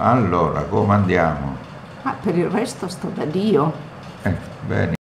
Allora, come andiamo? Ma per il resto sto da Dio. Bene.